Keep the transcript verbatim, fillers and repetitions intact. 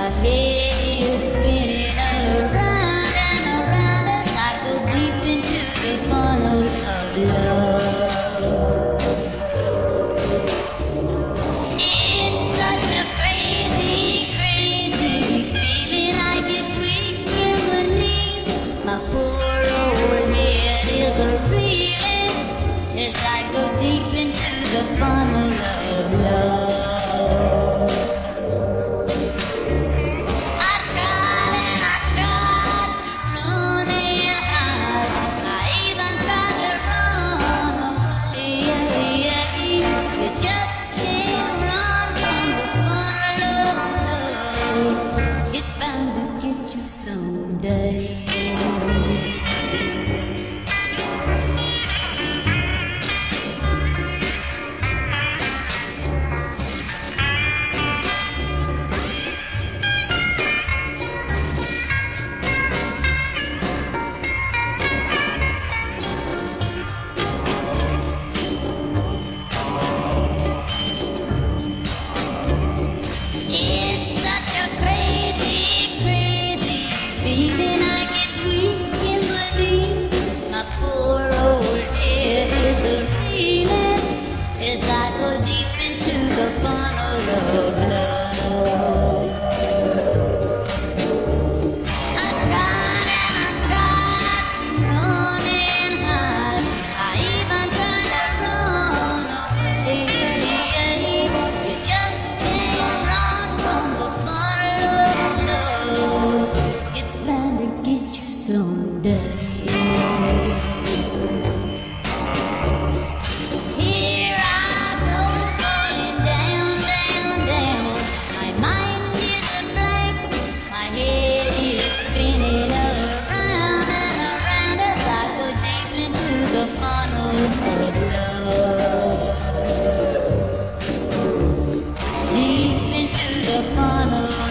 My head is spinning around and around as I go deep into the funnel of love. It's such a crazy, crazy feeling. I get weak in the knees. My poor old head is a reeling as I go deep into the funnel of love. Someday. It's such a crazy, crazy feeling. I get weak in the knees. My poor old head is a reeling as I go deep into the funnel of love. I tried and I tried to run and hide. I even tried to run away. You just can't run from the funnel of love. It's bound to get you someday. Here I go, falling down, down, down. My mind is a blank. My head is spinning around and around as I go deep into the funnel of love. Deep into the funnel.